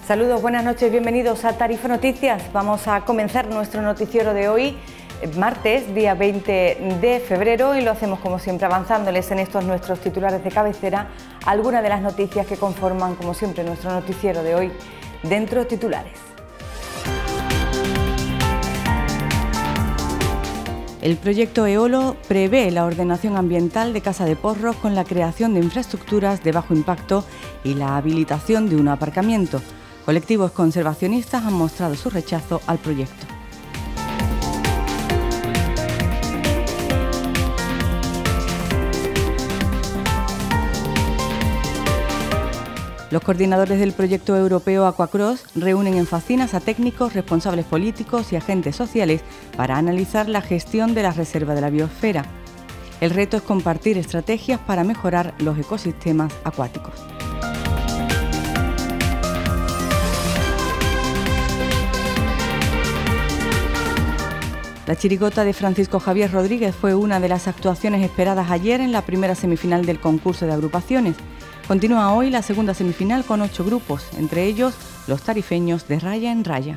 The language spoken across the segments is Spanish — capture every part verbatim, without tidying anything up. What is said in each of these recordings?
Saludos, buenas noches, bienvenidos a Tarifa Noticias. Vamos a comenzar nuestro noticiero de hoy, martes, día veinte de febrero, y lo hacemos como siempre avanzándoles en estos nuestros titulares de cabecera algunas de las noticias que conforman como siempre nuestro noticiero de hoy. Dentro titulares. El proyecto Eolo prevé la ordenación ambiental de Casa de Porros con la creación de infraestructuras de bajo impacto y la habilitación de un aparcamiento. Colectivos conservacionistas han mostrado su rechazo al proyecto. Los coordinadores del proyecto europeo Aquacross reúnen en Facinas a técnicos, responsables políticos y agentes sociales para analizar la gestión de la reserva de la biosfera. El reto es compartir estrategias para mejorar los ecosistemas acuáticos. La chirigota de Francisco Javier Rodríguez fue una de las actuaciones esperadas ayer en la primera semifinal del concurso de agrupaciones. Continúa hoy la segunda semifinal con ocho grupos, entre ellos los tarifeños de Raya en Raya.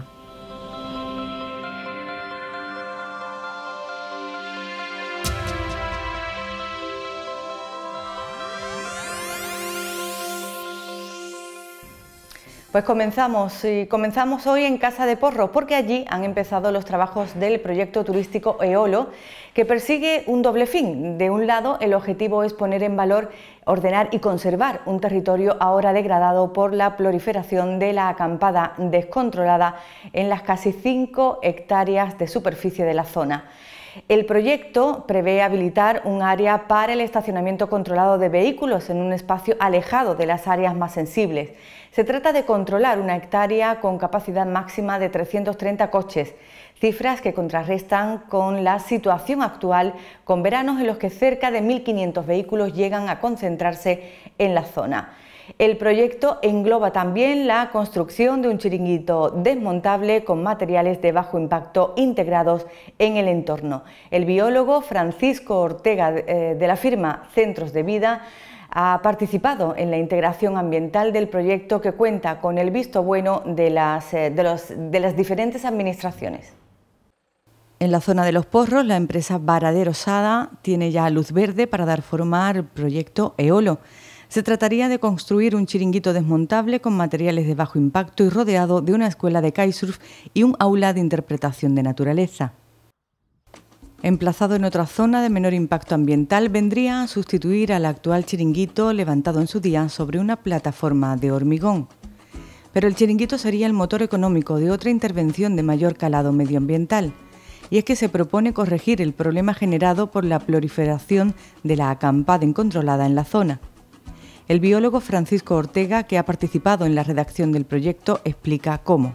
Pues comenzamos, y comenzamos hoy en Casa de Porros, porque allí han empezado los trabajos del proyecto turístico Eolo, que persigue un doble fin. De un lado, el objetivo es poner en valor, ordenar y conservar un territorio ahora degradado por la proliferación de la acampada descontrolada en las casi cinco hectáreas de superficie de la zona. El proyecto prevé habilitar un área para el estacionamiento controlado de vehículos en un espacio alejado de las áreas más sensibles. Se trata de controlar una hectárea con capacidad máxima de trescientos treinta coches, cifras que contrarrestan con la situación actual, con veranos en los que cerca de mil quinientos vehículos llegan a concentrarse en la zona. El proyecto engloba también la construcción de un chiringuito desmontable con materiales de bajo impacto integrados en el entorno. El biólogo Francisco Ortega, eh, de la firma Centros de Vida, ha participado en la integración ambiental del proyecto, que cuenta con el visto bueno de las, eh, de los, de las diferentes administraciones. En la zona de Los Porros, la empresa Varadero Sada tiene ya luz verde para dar forma al proyecto Eolo. Se trataría de construir un chiringuito desmontable con materiales de bajo impacto y rodeado de una escuela de kitesurf y un aula de interpretación de naturaleza. Emplazado en otra zona de menor impacto ambiental, vendría a sustituir al actual chiringuito levantado en su día sobre una plataforma de hormigón. Pero el chiringuito sería el motor económico de otra intervención de mayor calado medioambiental, y es que se propone corregir el problema generado por la proliferación de la acampada incontrolada en la zona. El biólogo Francisco Ortega, que ha participado en la redacción del proyecto, explica cómo.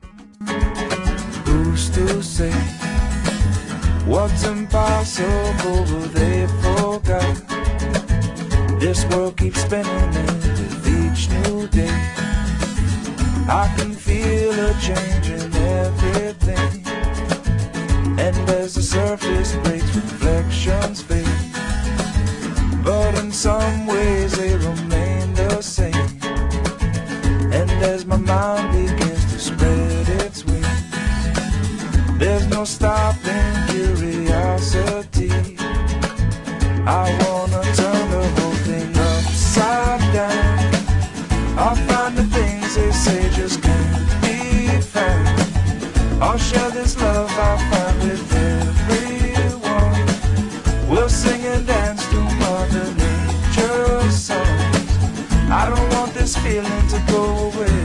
What's impossible they forgot. This world keeps spinning with each new day. I can feel a change in everything. And as the surface breaks, reflections fade. But in some ways they remain the same. And as my mind begins to spread its wings, there's no stopping curiosity. I wanna turn the whole thing upside down. I'll find the things they say just can't be found. I'll share this love I find with everyone. We'll sing and dance to Mother Nature's songs. I don't want this feeling to go away.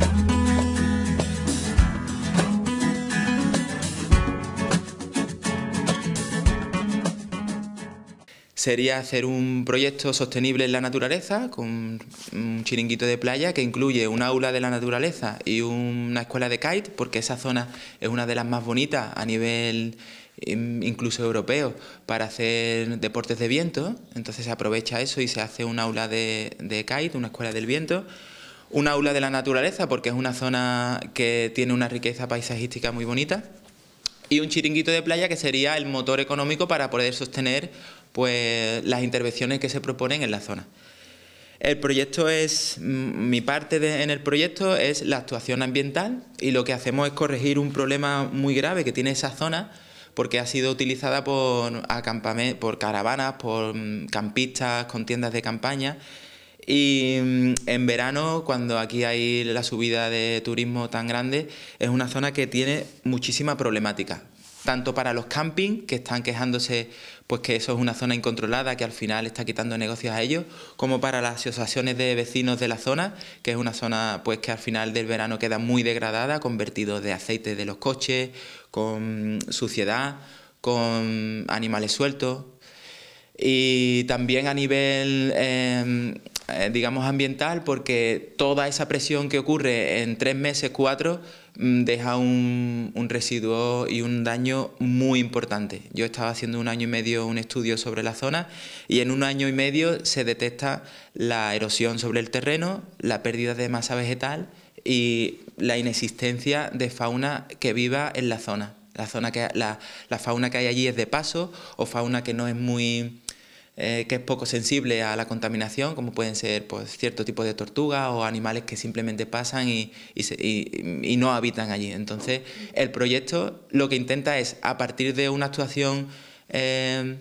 Sería hacer un proyecto sostenible en la naturaleza, con un chiringuito de playa que incluye un aula de la naturaleza y una escuela de kite, porque esa zona es una de las más bonitas a nivel incluso europeo para hacer deportes de viento. Entonces se aprovecha eso y se hace un aula de, de kite, una escuela del viento. Un aula de la naturaleza, porque es una zona que tiene una riqueza paisajística muy bonita. Y un chiringuito de playa, que sería el motor económico para poder sostener pues las intervenciones que se proponen en la zona. El proyecto es, mi parte de, en el proyecto es la actuación ambiental y lo que hacemos es corregir un problema muy grave que tiene esa zona porque ha sido utilizada por, por caravanas, por campistas con tiendas de campaña y en verano, cuando aquí hay la subida de turismo tan grande, es una zona que tiene muchísima problemática. Tanto para los campings, que están quejándose pues que eso es una zona incontrolada, que al final está quitando negocios a ellos, como para las asociaciones de vecinos de la zona, que es una zona pues que al final del verano queda muy degradada, con vertidos de aceite de los coches, con suciedad, con animales sueltos. Y también a nivel, eh, digamos, ambiental, porque toda esa presión que ocurre en tres meses, cuatro, deja un, un residuo y un daño muy importante. Yo estaba haciendo un año y medio un estudio sobre la zona y en un año y medio se detecta la erosión sobre el terreno, la pérdida de masa vegetal y la inexistencia de fauna que viva en la zona. La, zona que, la, la fauna que hay allí es de paso o fauna que no es muy... Eh, que es poco sensible a la contaminación, como pueden ser pues, cierto tipo de tortugas o animales que simplemente pasan y, y, se, y, y no habitan allí. Entonces, el proyecto lo que intenta es, a partir de una actuación, eh,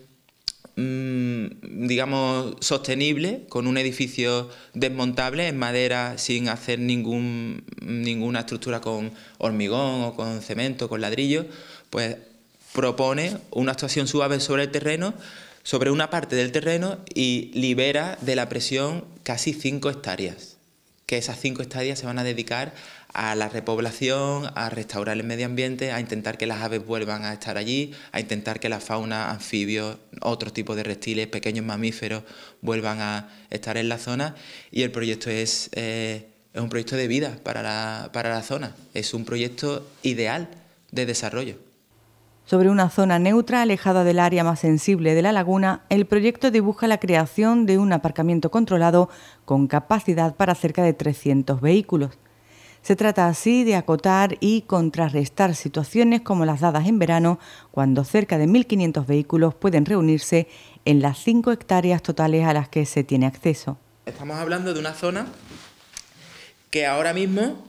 mmm, digamos, sostenible, con un edificio desmontable en madera, sin hacer ningún, ninguna estructura con hormigón o con cemento, con ladrillo, pues propone una actuación suave sobre el terreno, sobre una parte del terreno y libera de la presión casi cinco hectáreas, que esas cinco hectáreas se van a dedicar a la repoblación, a restaurar el medio ambiente, a intentar que las aves vuelvan a estar allí, a intentar que la fauna, anfibios, otros tipos de reptiles, pequeños mamíferos vuelvan a estar en la zona y el proyecto es, eh, es un proyecto de vida para la, para la zona, es un proyecto ideal de desarrollo. Sobre una zona neutra, alejada del área más sensible de la laguna, el proyecto dibuja la creación de un aparcamiento controlado con capacidad para cerca de trescientos vehículos. Se trata así de acotar y contrarrestar situaciones como las dadas en verano, cuando cerca de mil quinientos vehículos pueden reunirse en las cinco hectáreas totales a las que se tiene acceso. Estamos hablando de una zona que ahora mismo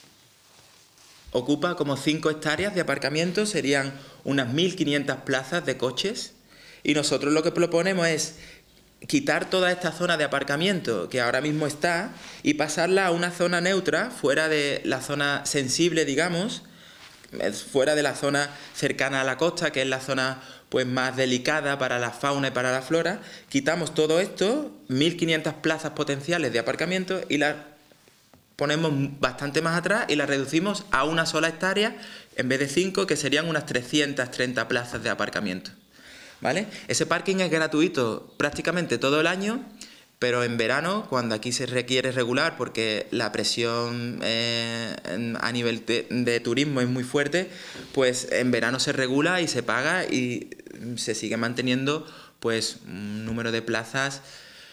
ocupa como cinco hectáreas de aparcamiento, serían unas mil quinientas plazas de coches y nosotros lo que proponemos es quitar toda esta zona de aparcamiento que ahora mismo está y pasarla a una zona neutra, fuera de la zona sensible, digamos, fuera de la zona cercana a la costa, que es la zona pues más delicada para la fauna y para la flora. Quitamos todo esto, mil quinientas plazas potenciales de aparcamiento y las ponemos bastante más atrás y la reducimos a una sola hectárea en vez de cinco, que serían unas trescientas treinta plazas de aparcamiento, ¿vale? Ese parking es gratuito prácticamente todo el año, pero en verano, cuando aquí se requiere regular porque la presión eh, a nivel de, de turismo es muy fuerte, pues en verano se regula y se paga y se sigue manteniendo pues un número de plazas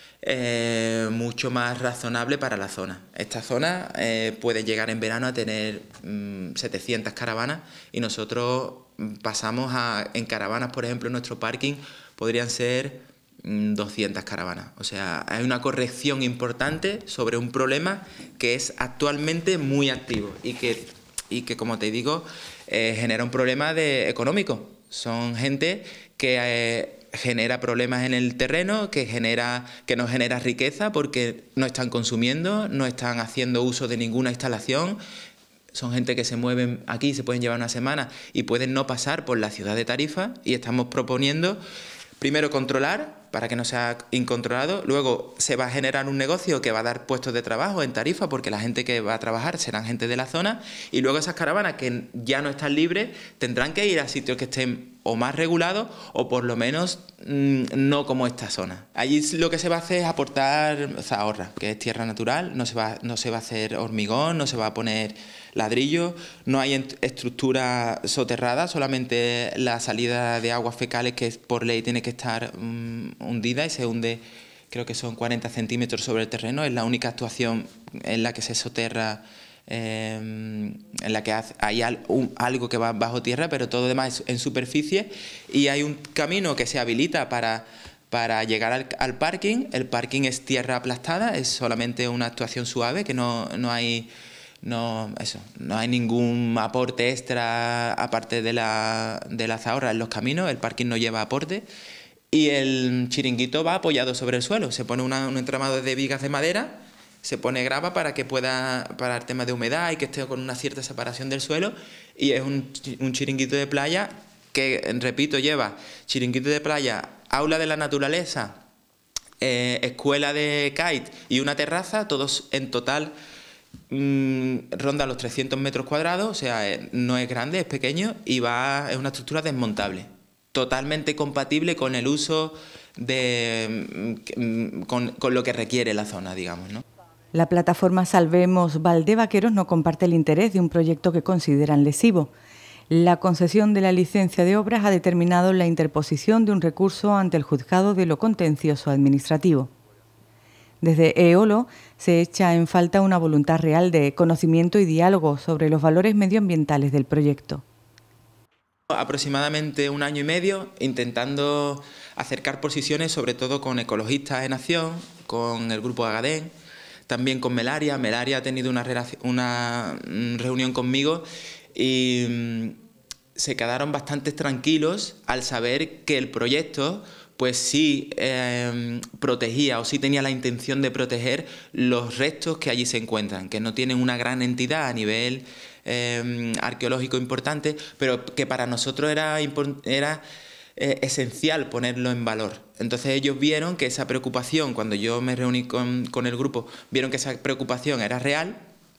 Eh, mucho más razonable para la zona. Esta zona eh, puede llegar en verano a tener mmm, setecientas caravanas y nosotros pasamos a, en caravanas, por ejemplo, en nuestro parking podrían ser mmm, doscientas caravanas. O sea, hay una corrección importante sobre un problema que es actualmente muy activo y que, y que como te digo, eh, genera un problema de, económico. Son gente que... Eh, genera problemas en el terreno, que, genera, que no genera riqueza porque no están consumiendo, no están haciendo uso de ninguna instalación. Son gente que se mueven aquí, se pueden llevar una semana y pueden no pasar por la ciudad de Tarifa y estamos proponiendo, primero, controlar para que no sea incontrolado, luego se va a generar un negocio que va a dar puestos de trabajo en Tarifa porque la gente que va a trabajar serán gente de la zona y luego esas caravanas que ya no están libres tendrán que ir a sitios que estén o más regulados o por lo menos mmm, no como esta zona. Allí lo que se va a hacer es aportar zahorra, que es tierra natural, no se va, no se va a hacer hormigón, no se va a poner ladrillo, no hay estructura soterrada, solamente la salida de aguas fecales que por ley tiene que estar mmm, hundida y se hunde, creo que son cuarenta centímetros sobre el terreno, es la única actuación en la que se soterra, eh, en la que hay algo que va bajo tierra, pero todo lo demás es en superficie y hay un camino que se habilita para para llegar al, al parking. El parking es tierra aplastada, es solamente una actuación suave, que no, no hay... No, eso, no hay ningún aporte extra aparte de la, de la zahorra en los caminos, el parking no lleva aporte y el chiringuito va apoyado sobre el suelo, se pone una, un entramado de vigas de madera, se pone grava para que pueda, para el tema de humedad y que esté con una cierta separación del suelo, y es un, un chiringuito de playa que, repito, lleva chiringuito de playa, aula de la naturaleza, eh, escuela de kite y una terraza, todos en total ronda los trescientos metros cuadrados, o sea, no es grande, es pequeño y va, es una estructura desmontable, totalmente compatible con el uso de con, con lo que requiere la zona, digamos, ¿no? La plataforma Salvemos Valdevaqueros no comparte el interés de un proyecto que consideran lesivo. La concesión de la licencia de obras ha determinado la interposición de un recurso ante el Juzgado de lo Contencioso Administrativo. Desde Eolo se echa en falta una voluntad real de conocimiento y diálogo sobre los valores medioambientales del proyecto. Aproximadamente un año y medio intentando acercar posiciones, sobre todo con ecologistas en acción, con el grupo Agadén, también con Melaria. Melaria ha tenido una, una reunión conmigo y se quedaron bastante tranquilos al saber que el proyecto pues sí eh, protegía o sí tenía la intención de proteger los restos que allí se encuentran, que no tienen una gran entidad a nivel eh, arqueológico importante, pero que para nosotros era, era eh, esencial ponerlo en valor. Entonces ellos vieron que esa preocupación, cuando yo me reuní con, con el grupo, vieron que esa preocupación era real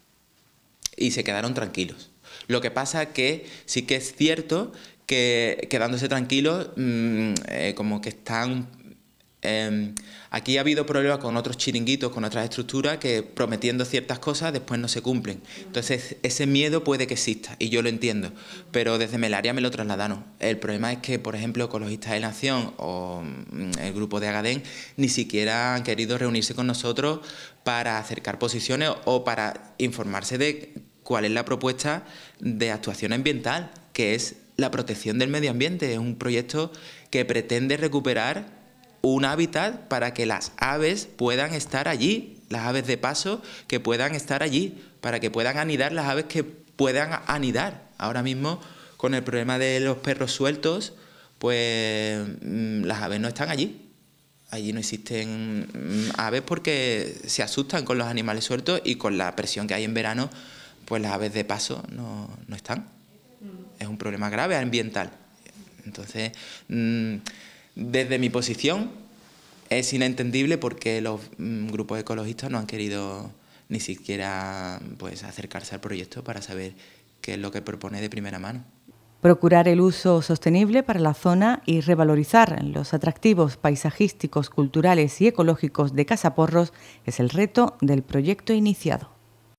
y se quedaron tranquilos. Lo que pasa que sí que es cierto que quedándose tranquilos, mmm, eh, como que están... Eh, aquí ha habido problemas con otros chiringuitos, con otras estructuras, que prometiendo ciertas cosas después no se cumplen. Entonces ese miedo puede que exista, y yo lo entiendo, pero desde Melaria me lo trasladaron. El problema es que, por ejemplo, Ecologistas en Acción o el grupo de Agadén ni siquiera han querido reunirse con nosotros para acercar posiciones o para informarse de cuál es la propuesta de actuación ambiental, que es la protección del medio ambiente. Es un proyecto que pretende recuperar un hábitat para que las aves puedan estar allí, las aves de paso que puedan estar allí, para que puedan anidar las aves que puedan anidar. Ahora mismo, con el problema de los perros sueltos, pues las aves no están allí. Allí no existen aves porque se asustan con los animales sueltos, y con la presión que hay en verano, pues las aves de paso no, no están. Es un problema grave ambiental. Entonces, mmm, desde mi posición es inentendible porque los mmm, grupos ecologistas no han querido ni siquiera pues, acercarse al proyecto para saber qué es lo que propone de primera mano. Procurar el uso sostenible para la zona y revalorizar los atractivos paisajísticos, culturales y ecológicos de Casaporros es el reto del proyecto iniciado.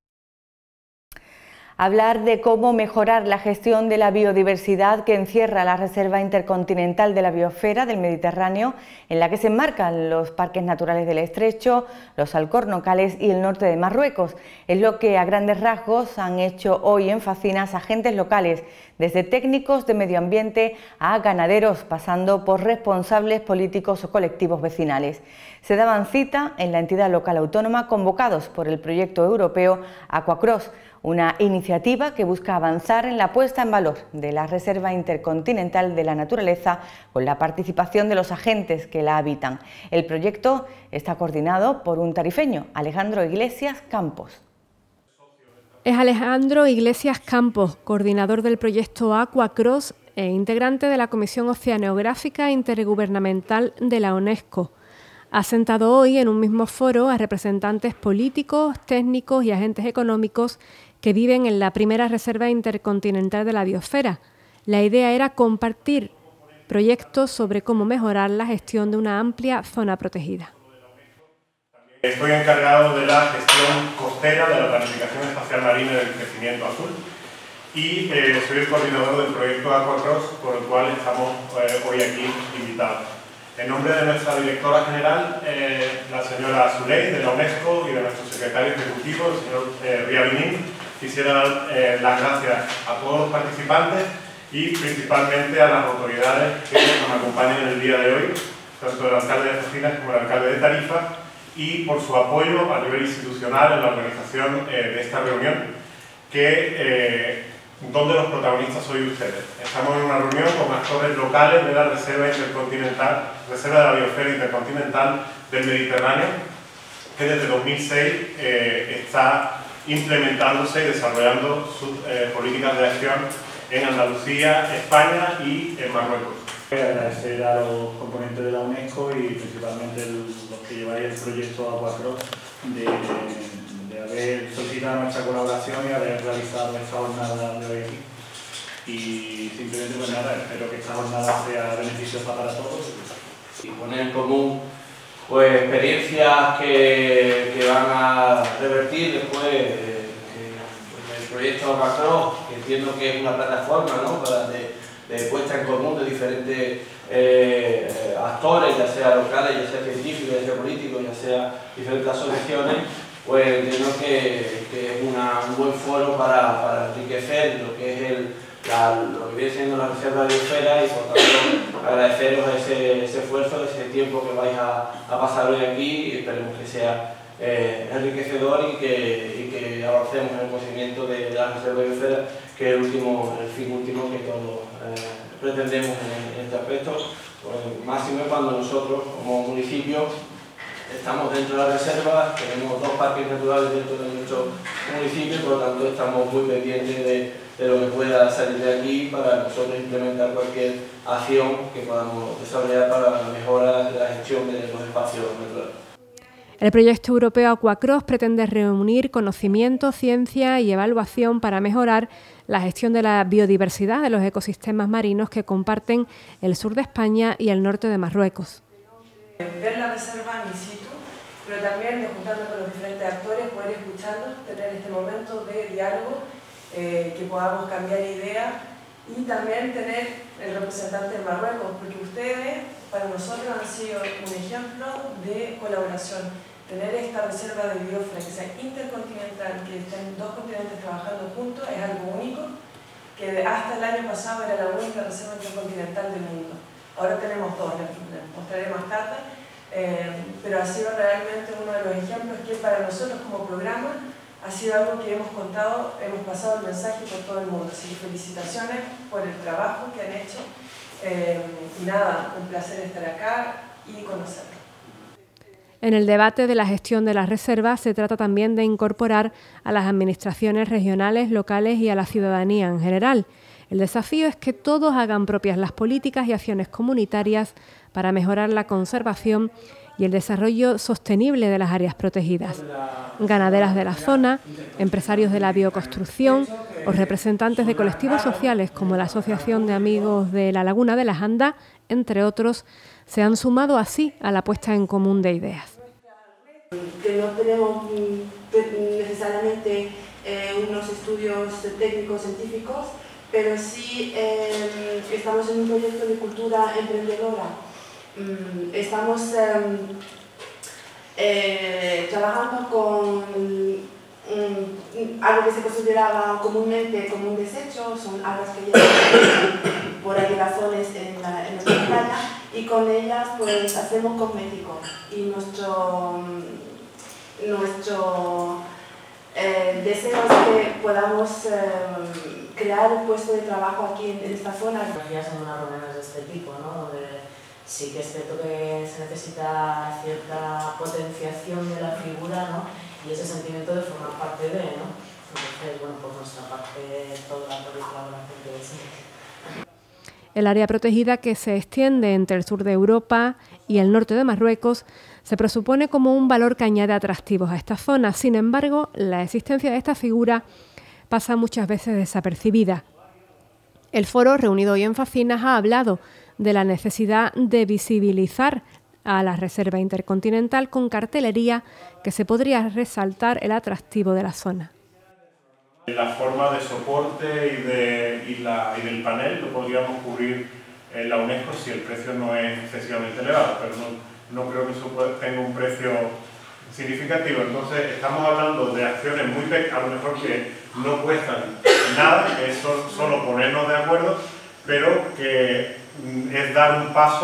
Hablar de cómo mejorar la gestión de la biodiversidad que encierra la Reserva Intercontinental de la Biosfera del Mediterráneo, en la que se enmarcan los parques naturales del Estrecho, los alcornocales y el norte de Marruecos, es lo que a grandes rasgos han hecho hoy en Facinas agentes locales, desde técnicos de medio ambiente a ganaderos, pasando por responsables políticos o colectivos vecinales. Se daban cita en la entidad local autónoma convocados por el proyecto europeo Aquacross, una iniciativa que busca avanzar en la puesta en valor de la Reserva Intercontinental de la Naturaleza con la participación de los agentes que la habitan. El proyecto está coordinado por un tarifeño, Alejandro Iglesias Campos. Es Alejandro Iglesias Campos, coordinador del proyecto Aquacross e integrante de la Comisión Oceanográfica Intergubernamental de la UNESCO. Ha sentado hoy en un mismo foro a representantes políticos, técnicos y agentes económicos que viven en la primera Reserva Intercontinental de la Biosfera. La idea era compartir proyectos sobre cómo mejorar la gestión de una amplia zona protegida. Estoy encargado de la gestión costera de la planificación espacial marina y del crecimiento azul, y eh, soy el coordinador del proyecto Aquacross, por el cual estamos eh, hoy aquí invitados. En nombre de nuestra directora general, eh, la señora Zuley, de la UNESCO, y de nuestro secretario ejecutivo, el señor eh, Riavinín, quisiera dar eh, las gracias a todos los participantes y principalmente a las autoridades que nos acompañan el día de hoy, tanto el alcalde de Focinas como el alcalde de Tarifa, y por su apoyo a nivel institucional en la organización eh, de esta reunión, que, eh, donde los protagonistas sois ustedes. Estamos en una reunión con actores locales de la Reserva Intercontinental, Reserva de la Biosfera Intercontinental del Mediterráneo, que desde dos mil seis eh, está implementándose y desarrollando sus eh, políticas de acción en Andalucía, España y en Marruecos. Agradecer a los componentes de la UNESCO y principalmente el, los que lleváis el proyecto Aquacross de, de, de haber solicitado nuestra colaboración y haber realizado esta jornada de hoy aquí. Y simplemente pues nada, espero que esta jornada sea beneficiosa para todos. Y poner en común pues, experiencias que, que van a revertir después eh, eh, el proyecto Aquacross, que entiendo que es una plataforma, ¿no?, para de, de puesta en común de diferentes eh, actores, ya sea locales, ya sea científicos, ya sea políticos, ya sea diferentes asociaciones, pues entiendo que, que es una, un buen foro para, para enriquecer lo que es el, la, lo que viene siendo la Reserva de Biosfera, y por tanto agradeceros ese, ese esfuerzo, ese tiempo que vais a, a pasar hoy aquí, y esperemos que sea eh, enriquecedor y que, y que avancemos en el conocimiento de, de la Reserva de Biosfera, que es el, último, el fin último que todos eh, pretendemos en, en este aspecto, pues, máximo cuando nosotros como municipio estamos dentro de la reserva, tenemos dos parques naturales dentro de nuestro municipio, y por lo tanto estamos muy pendientes de, de lo que pueda salir de aquí para nosotros implementar cualquier acción que podamos desarrollar para la mejora de la gestión de los espacios naturales. El proyecto europeo Aquacross pretende reunir conocimiento, ciencia y evaluación para mejorar la gestión de la biodiversidad de los ecosistemas marinos que comparten el sur de España y el norte de Marruecos. Ver la reserva in situ, pero también de juntarme con los diferentes actores, poder escucharlos, tener este momento de diálogo, eh, que podamos cambiar ideas, y también tener el representante de Marruecos, porque ustedes para nosotros han sido un ejemplo de colaboración. Tener esta reserva de biosfera que sea intercontinental, que estén dos continentes trabajando juntos, es algo único, que hasta el año pasado era la única reserva intercontinental del mundo. Ahora tenemos dos, les mostraré más tarde, eh, pero ha sido realmente uno de los ejemplos que para nosotros como programa ha sido algo que hemos contado, hemos pasado el mensaje por todo el mundo. Así que felicitaciones por el trabajo que han hecho, eh, y nada, un placer estar acá y conocerlo. En el debate de la gestión de las reservas se trata también de incorporar a las administraciones regionales, locales y a la ciudadanía en general. El desafío es que todos hagan propias las políticas y acciones comunitarias para mejorar la conservación y el desarrollo sostenible de las áreas protegidas. Ganaderas de la zona, empresarios de la bioconstrucción o representantes de colectivos sociales como la Asociación de Amigos de la Laguna de la Janda, entre otros, se han sumado así a la puesta en común de ideas. Que no tenemos necesariamente eh, unos estudios técnicos científicos, pero sí eh, estamos en un proyecto de cultura emprendedora. Mm, estamos eh, eh, trabajando con mm, algo que se consideraba comúnmente como un desecho, son algas que llevan por agregaciones en, la, en nuestra playa, y con ellas pues hacemos cosméticos, y nuestro, nuestro eh, deseo es que podamos eh, crear un puesto de trabajo aquí en, en esta zona. Ya son unas reuniones de este tipo, ¿no? Donde sí que es cierto que se necesita cierta potenciación de la figura, ¿no? Y ese sentimiento de formar parte de, ¿no? Entonces, bueno, por nuestra parte, toda la colaboración que deseamos. El área protegida, que se extiende entre el sur de Europa y el norte de Marruecos, se presupone como un valor que añade atractivos a esta zona. Sin embargo, la existencia de esta figura pasa muchas veces desapercibida. El foro, reunido hoy en Focinas, ha hablado de la necesidad de visibilizar a la Reserva Intercontinental con cartelería que se podría resaltar el atractivo de la zona. La forma de soporte y, de, y, la, y del panel lo podríamos cubrir en la UNESCO si el precio no es excesivamente elevado, pero no, no creo que eso tenga un precio significativo. Entonces estamos hablando de acciones muy pequeñas, a lo mejor que no cuestan nada, que es solo ponernos de acuerdo, pero que es dar un paso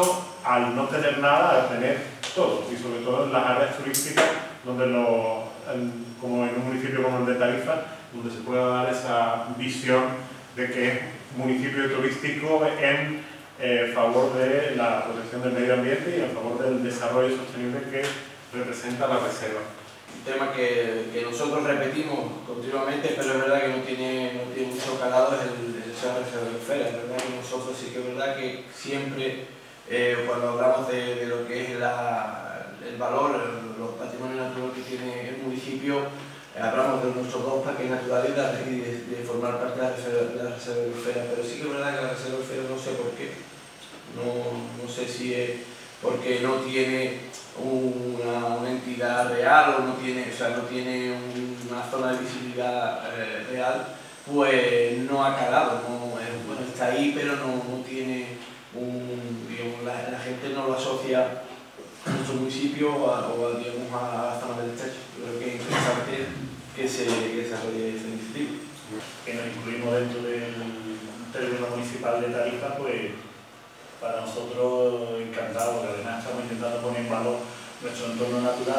al no tener nada, a tener todo, y sobre todo en las áreas turísticas, donde lo, como en un municipio como el de Tarifa, donde se pueda dar esa visión de que es municipio turístico en eh, favor de la protección del medio ambiente y en favor del desarrollo sostenible que representa la reserva. Un tema que, que nosotros repetimos continuamente, pero es verdad que no tiene, no tiene mucho calado, es el, el ser reserva de esfera. Es verdad que nosotros sí que es verdad que siempre, eh, cuando hablamos de, de lo que es la, el valor, los patrimonios naturales que tiene el municipio, eh, hablamos de nuestros dos parques naturales y de, de formar parte de la reserva, de la reserva de esfera. Pero sí que es verdad que la reserva de esfera no sé por qué, no, no sé si es porque no tiene Una, una entidad real o no tiene, o sea, no tiene una zona de visibilidad eh, real, pues no ha calado, no, eh, bueno, está ahí pero no, no tiene un, digamos, la, la gente no lo asocia a nuestro municipio o a, o a, digamos, a la zona del estrecho. Creo que es interesante que se que desarrolle esta iniciativa. Que nos incluimos dentro del término municipal de Tarifa, pues para nosotros encantado, porque además estamos intentando poner en valor nuestro entorno natural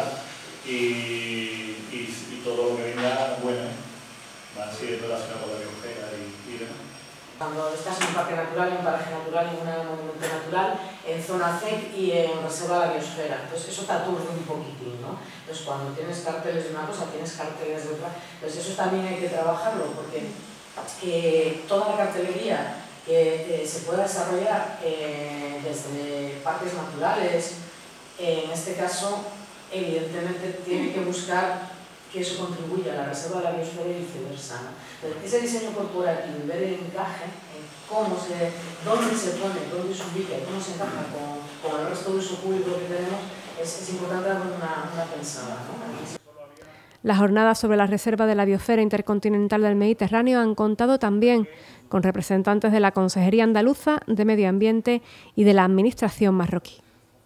y, y, y todo lo que venga bueno, más si es relacionado con la biosfera y, y demás. Cuando estás en un parque natural, en un paraje natural, en un monumento natural, en zona C E C y en reserva de la biosfera, entonces eso te aturde un poquitín, ¿no? Entonces cuando tienes carteles de una cosa, tienes carteles de otra, entonces eso también hay que trabajarlo, porque eh, toda la cartelería que eh, se pueda desarrollar eh, desde parques naturales, eh, en este caso, evidentemente tiene que buscar que eso contribuya a la reserva de la biosfera y viceversa, ¿no? Entonces, ese diseño corporativo y ver el encaje, en cómo se, dónde se pone, dónde se ubica, cómo se encaja con, con el resto de uso público que tenemos, es, es importante dar una, una pensada, ¿no? Las jornadas sobre la reserva de la biosfera intercontinental del Mediterráneo han contado también con representantes de la Consejería Andaluza de Medio Ambiente y de la Administración marroquí.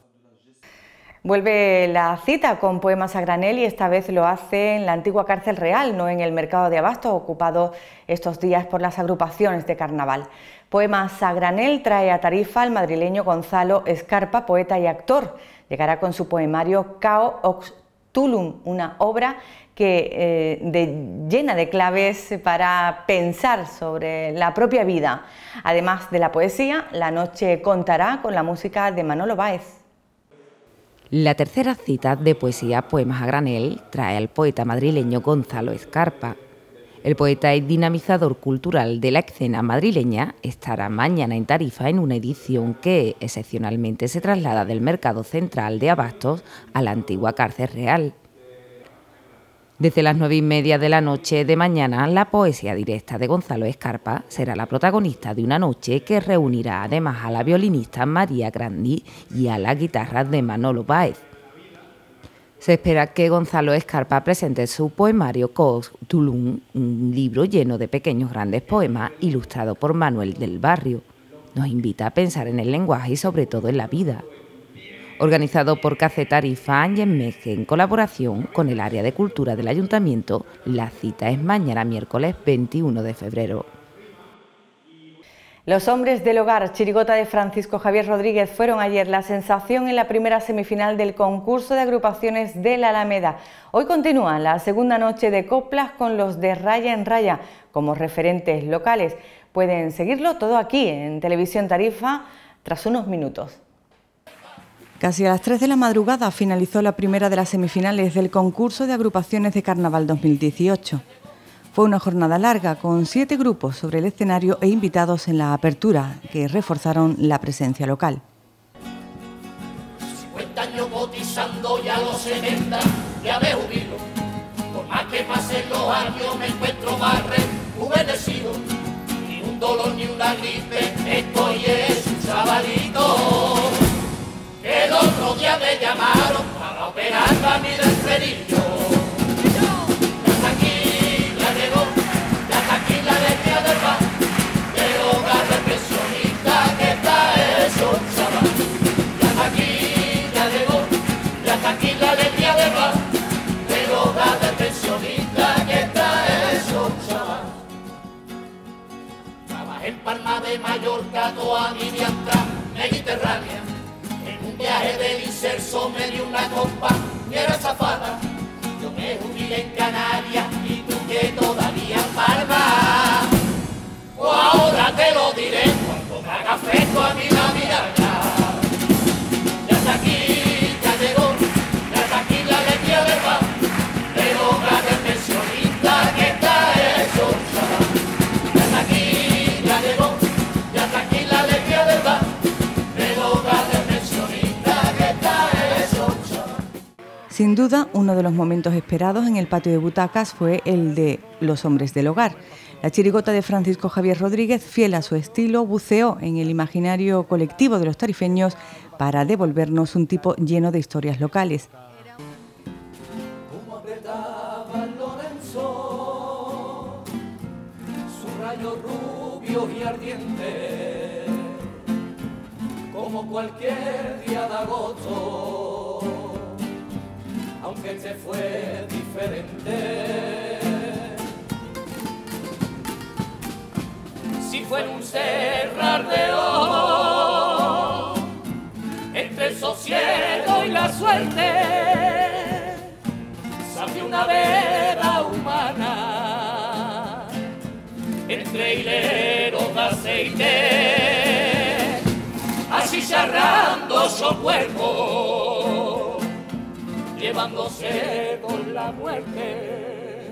Vuelve la cita con poemas a granel y esta vez lo hace en la antigua cárcel real, no en el mercado de abastos, ocupado estos días por las agrupaciones de carnaval. Poemas a granel trae a Tarifa al madrileño Gonzalo Escarpa, poeta y actor. Llegará con su poemario Cao Ox Tulum, una obra que, eh, de, llena de claves para pensar sobre la propia vida. Además de la poesía, la noche contará con la música de Manolo Báez. La tercera cita de poesía Poemas a granel trae al poeta madrileño Gonzalo Escarpa. El poeta y dinamizador cultural de la escena madrileña estará mañana en Tarifa en una edición que excepcionalmente se traslada del Mercado Central de Abastos a la antigua cárcel real. Desde las nueve y media de la noche de mañana, la poesía directa de Gonzalo Escarpa será la protagonista de una noche que reunirá además a la violinista María Grandi y a la guitarra de Manolo Báez. Se espera que Gonzalo Escarpa presente su poemario Cos Tulum, un libro lleno de pequeños grandes poemas ilustrado por Manuel del Barrio. Nos invita a pensar en el lenguaje y sobre todo en la vida. Organizado por C A C E Tarifa y en Meje, en colaboración con el área de cultura del Ayuntamiento, la cita es mañana miércoles veintiuno de febrero. Los hombres del hogar Chirigota de Francisco Javier Rodríguez fueron ayer la sensación en la primera semifinal del concurso de agrupaciones de la Alameda. Hoy continúa la segunda noche de coplas con los de Raya en Raya como referentes locales. Pueden seguirlo todo aquí en Televisión Tarifa tras unos minutos. Casi a las tres de la madrugada finalizó la primera de las semifinales del concurso de agrupaciones de Carnaval dos mil dieciocho. Fue una jornada larga con siete grupos sobre el escenario e invitados en la apertura que reforzaron la presencia local. cincuenta años cotizando ya los setenta, ya me jubilo. Por más que pasen los años me encuentro más rejuvenecido. Ni un dolor ni una gripe, estoy es un sabalito. El otro día me llamaron para operarme a mi del frenillo. Palma de Mallorca, toda mi vianda mediterránea, en viaje del inserso me dio una compañera zafata. Yo me jubilé en Canarias y tú que todavía en Palma. O ahora te lo diré cuando me haga fresco a mí la mirada. Ya está aquí, ya llegó, ya está aquí la alegría del bar. Pero la del pensionista que está hecho chaval. Ya está aquí, ya llegó, ya está aquí la alegría del bar. Pero la del pensionista que está hecho chaval. Sin duda, uno de los momentos esperados en el patio de butacas fue el de Los hombres del hogar. La chirigota de Francisco Javier Rodríguez, fiel a su estilo, buceó en el imaginario colectivo de los tarifeños para devolvernos un tipo lleno de historias locales. Como apretaba Lorenzo, su rayo rubio y ardiente, como cualquier día de agosto, aunque este fue diferente. Si fue en un cerrar de ojos, entre el sosiego y la suerte, salió una vera humana, entre hileros de aceite, achicharrando su cuerpo, llevándose con la muerte.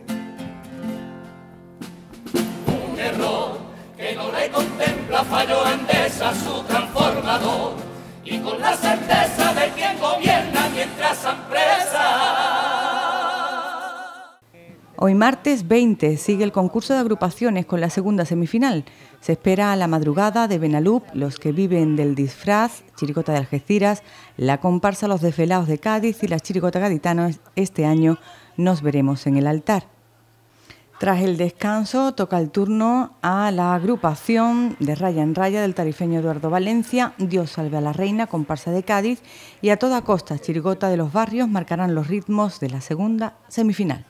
Un error que no le contempla falló Endesa su transformador, y con la certeza de quien gobierna mientras empresa. Hoy martes veinte sigue el concurso de agrupaciones con la segunda semifinal. Se espera a la madrugada de Benalup, Los que viven del disfraz, Chirigota de Algeciras, la comparsa Los desvelados de Cádiz y la Chirigota gaditana. Este año nos veremos en el altar. Tras el descanso, toca el turno a la agrupación de Raya en Raya del tarifeño Eduardo Valencia, Dios salve a la reina, comparsa de Cádiz, y A toda costa, Chirigota de los barrios, marcarán los ritmos de la segunda semifinal.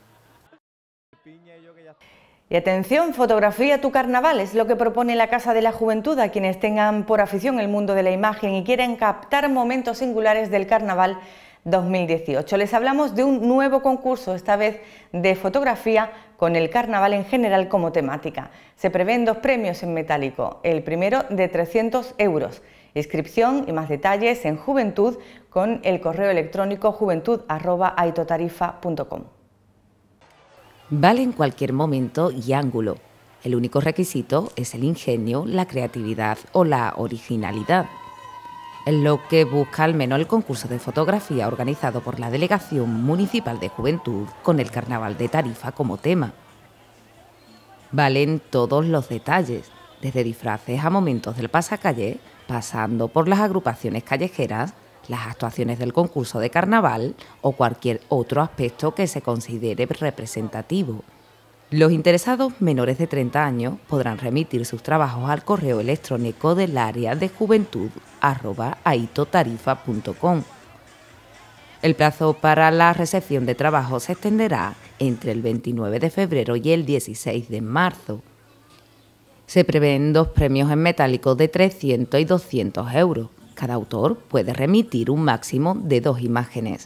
Y atención, fotografía tu carnaval, es lo que propone la Casa de la Juventud a quienes tengan por afición el mundo de la imagen y quieren captar momentos singulares del carnaval dos mil dieciocho. Les hablamos de un nuevo concurso, esta vez de fotografía, con el carnaval en general como temática. Se prevén dos premios en metálico, el primero de trescientos euros. Inscripción y más detalles en Juventud con el correo electrónico juventud arroba aitotarifa punto com. Vale en cualquier momento y ángulo. El único requisito es el ingenio, la creatividad o la originalidad. Es lo que busca al menos el concurso de fotografía organizado por la Delegación Municipal de Juventud con el Carnaval de Tarifa como tema. Valen todos los detalles, desde disfraces a momentos del pasacalle, pasando por las agrupaciones callejeras, las actuaciones del concurso de carnaval o cualquier otro aspecto que se considere representativo. Los interesados menores de treinta años podrán remitir sus trabajos al correo electrónico del área de juventud arroba aitotarifa punto com. El plazo para la recepción de trabajos se extenderá entre el veintinueve de febrero y el dieciséis de marzo. Se prevén dos premios en metálico de trescientos y doscientos euros. Cada autor puede remitir un máximo de dos imágenes.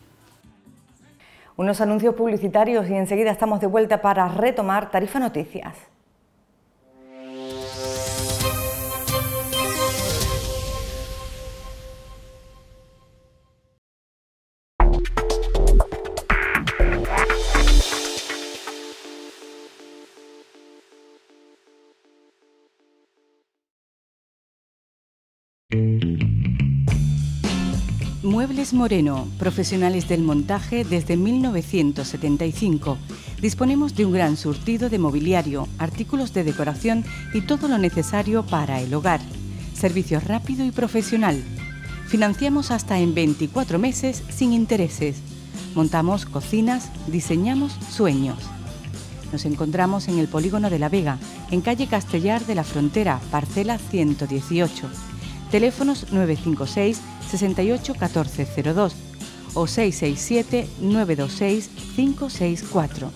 Unos anuncios publicitarios y enseguida estamos de vuelta para retomar Tarifa Noticias. Muebles Moreno, profesionales del montaje desde mil novecientos setenta y cinco. Disponemos de un gran surtido de mobiliario, artículos de decoración y todo lo necesario para el hogar. Servicio rápido y profesional. Financiamos hasta en veinticuatro meses sin intereses. Montamos cocinas, diseñamos sueños. Nos encontramos en el Polígono de la Vega, en calle Castellar de la Frontera, parcela ciento dieciocho. Teléfonos nueve cinco seis, sesenta y ocho, catorce cero dos o seis seis siete, nueve dos seis, cinco seis cuatro.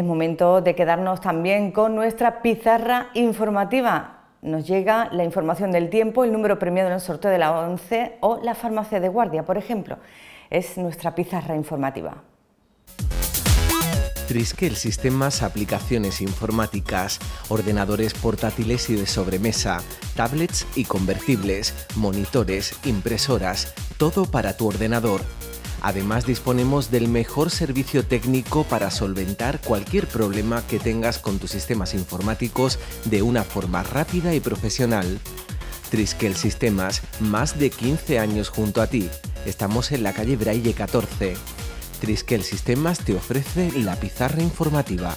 Es momento de quedarnos también con nuestra pizarra informativa. Nos llega la información del tiempo, el número premiado en el sorteo de la once o la farmacia de guardia, por ejemplo. Es nuestra pizarra informativa. Triskel Sistemas, aplicaciones informáticas, ordenadores portátiles y de sobremesa, tablets y convertibles, monitores, impresoras, todo para tu ordenador. Además, disponemos del mejor servicio técnico para solventar cualquier problema que tengas con tus sistemas informáticos de una forma rápida y profesional. Triskel Sistemas, más de quince años junto a ti. Estamos en la calle Braille catorce. Triskel Sistemas te ofrece la pizarra informativa.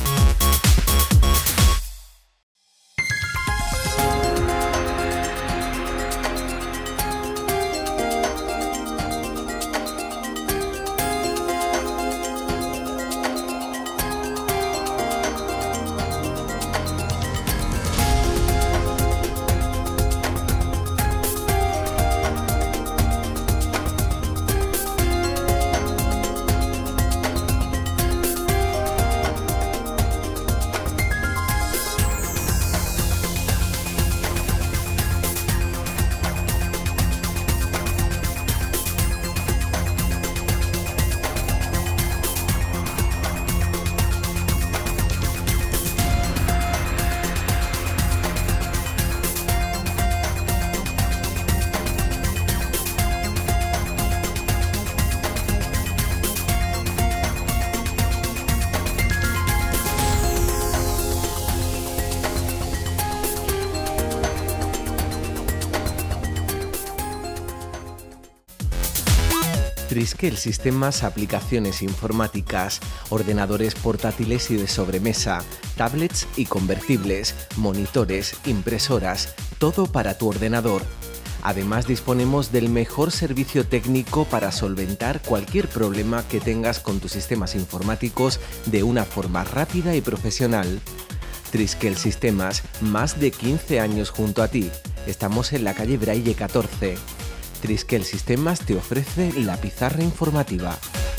Triskel Sistemas, aplicaciones informáticas, ordenadores portátiles y de sobremesa, tablets y convertibles, monitores, impresoras, todo para tu ordenador. Además, disponemos del mejor servicio técnico para solventar cualquier problema que tengas con tus sistemas informáticos de una forma rápida y profesional. Triskel Sistemas, más de quince años junto a ti. Estamos en la calle Braille catorce. Triskel Sistemas te ofrece la pizarra informativa.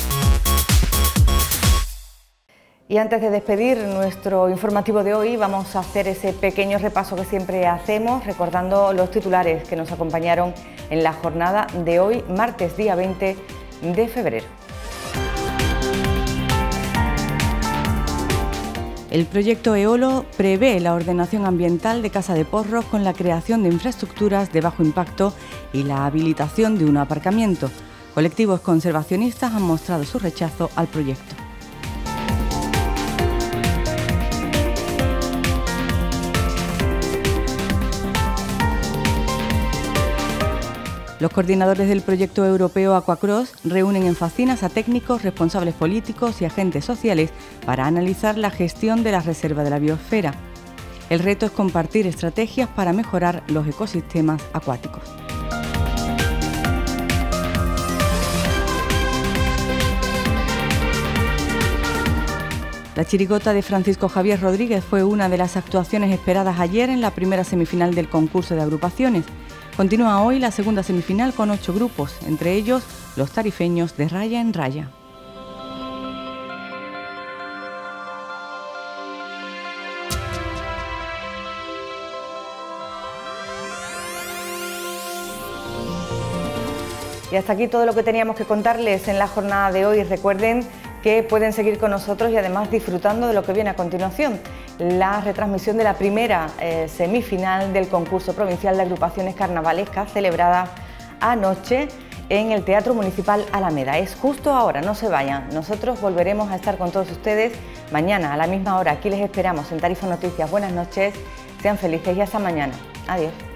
Y antes de despedir nuestro informativo de hoy, vamos a hacer ese pequeño repaso que siempre hacemos, recordando los titulares que nos acompañaron en la jornada de hoy, martes día veinte de febrero. El proyecto EOLO prevé la ordenación ambiental de Casa de Porros con la creación de infraestructuras de bajo impacto y la habilitación de un aparcamiento. Colectivos conservacionistas han mostrado su rechazo al proyecto. Los coordinadores del proyecto europeo Aquacross reúnen en Facinas a técnicos, responsables políticos y agentes sociales para analizar la gestión de la reserva de la biosfera. El reto es compartir estrategias para mejorar los ecosistemas acuáticos. La chirigota de Francisco Javier Rodríguez fue una de las actuaciones esperadas ayer en la primera semifinal del concurso de agrupaciones. Continúa hoy la segunda semifinal con ocho grupos, entre ellos los tarifeños de Raya en Raya. Y hasta aquí todo lo que teníamos que contarles en la jornada de hoy. Recuerden que pueden seguir con nosotros y además disfrutando de lo que viene a continuación, la retransmisión de la primera eh, semifinal del concurso provincial de agrupaciones carnavalescas celebrada anoche en el Teatro Municipal Alameda. Es justo ahora, no se vayan. Nosotros volveremos a estar con todos ustedes mañana a la misma hora. Aquí les esperamos en Tarifa Noticias. Buenas noches, sean felices y hasta mañana. Adiós.